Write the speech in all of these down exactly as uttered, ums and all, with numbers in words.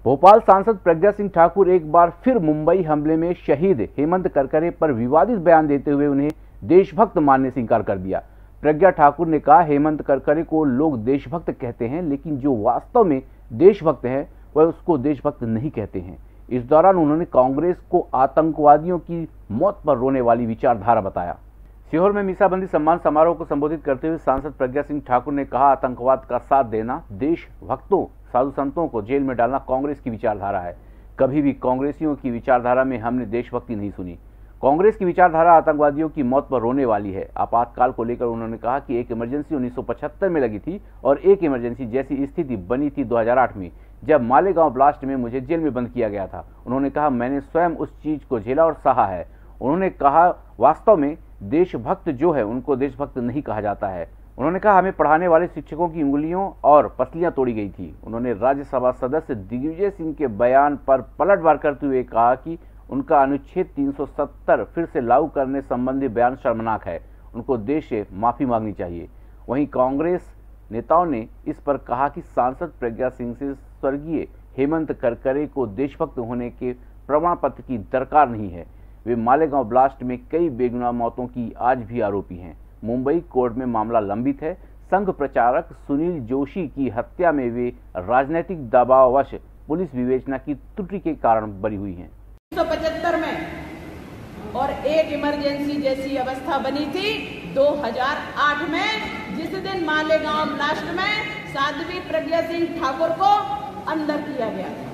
भोपाल सांसद प्रज्ञा सिंह ठाकुर एक बार फिर मुंबई हमले में शहीद हेमंत करकरे पर विवादित बयान देते हुए उन्हें देशभक्त मानने से इंकार कर दिया। प्रज्ञा ठाकुर ने कहा, हेमंत करकरे को लोग देशभक्त कहते हैं, लेकिन जो वास्तव में देशभक्त है वह उसको देशभक्त नहीं कहते हैं। इस दौरान उन्होंने कांग्रेस को आतंकवादियों की मौत पर रोने वाली विचारधारा बताया। सीहोर में मीसाबंदी सम्मान समारोह को संबोधित करते हुए सांसद प्रज्ञा सिंह ठाकुर ने कहा, आतंकवाद का साथ देना, देशभक्तों साधु संतों को जेल में डालना कांग्रेस की विचारधारा है। कभी भी कांग्रेसियों की विचारधारा में हमने देशभक्ति नहीं सुनी। कांग्रेस की विचारधारा आतंकवादियों की मौत पर रोने वाली है। आपातकाल को लेकर उन्होंने कहा कि एक इमरजेंसी उन्नीस सौ पचहत्तर में लगी थी और एक इमरजेंसी जैसी स्थिति बनी थी दो हज़ार आठ में, जब मालेगांव ब्लास्ट में मुझे जेल में बंद किया गया था। उन्होंने कहा, मैंने स्वयं उस चीज को झेला और सहा है। उन्होंने कहा, वास्तव में देशभक्त जो है उनको देशभक्त नहीं कहा जाता है। उन्होंने कहा, हमें पढ़ाने वाले शिक्षकों की उंगलियों और पसलियां तोड़ी गई थी। उन्होंने राज्यसभा सदस्य दिग्विजय सिंह के बयान पर पलटवार करते हुए कहा कि उनका अनुच्छेद तीन सौ सत्तर फिर से लागू करने संबंधी बयान शर्मनाक है, उनको देश से माफी मांगनी चाहिए। वहीं कांग्रेस नेताओं ने इस पर कहा कि सांसद प्रज्ञा सिंह से स्वर्गीय हेमंत करकरे को देशभक्त होने के प्रमाण पत्र की दरकार नहीं है। वे मालेगांव ब्लास्ट में कई बेगुनाह मौतों की आज भी आरोपी हैं। मुंबई कोर्ट में मामला लंबित है। संघ प्रचारक सुनील जोशी की हत्या में वे राजनीतिक दबाववश पुलिस विवेचना की त्रुटि के कारण बरी हुई हैं। उन्नीस सौ पचहत्तर में और एक इमरजेंसी जैसी अवस्था बनी थी दो हज़ार आठ में, जिस दिन मालेगांव ब्लास्ट में साध्वी प्रज्ञा सिंह ठाकुर को अंदर किया गया था।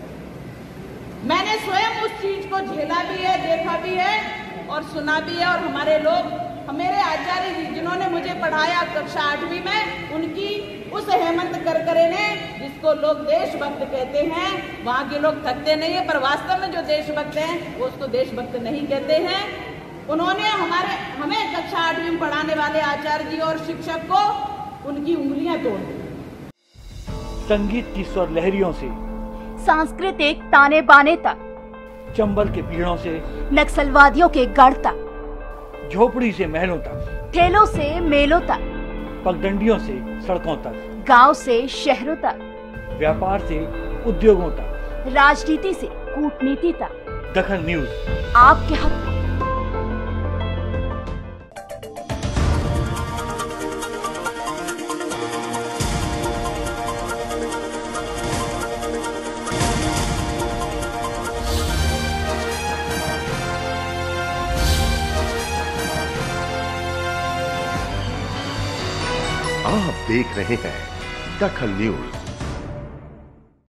मैंने स्वयं उस चीज को झेला भी है, देखा भी है और सुना भी है। और हमारे लोग, मेरे आचार्य जी जिन्होंने मुझे पढ़ाया कक्षा आठवीं में, उनकी उस हेमंत करकरे ने, जिसको लोग देशभक्त कहते हैं, वहां के लोग थकते नहीं है, पर वास्तव में जो देशभक्त हैं वो उसको देशभक्त नहीं कहते हैं। उन्होंने हमारे हमें कक्षा आठवीं में पढ़ाने वाले आचार्य जी और शिक्षक को उनकी उंगलियां तोड़ दी। संगीत की स्वर लहरियों से सांस्कृतिक ताने बाने तक, चंबल के पीड़ों से नक्सलवादियों के गढ़ तक, झोपड़ी से महलों तक, ठेलों से मेलों तक, पगडंडियों से सड़कों तक, गांव से शहरों तक, व्यापार से उद्योगों तक, राजनीति से कूटनीति तक, दखल न्यूज आपके हक में। आप देख रहे हैं दखल न्यूज।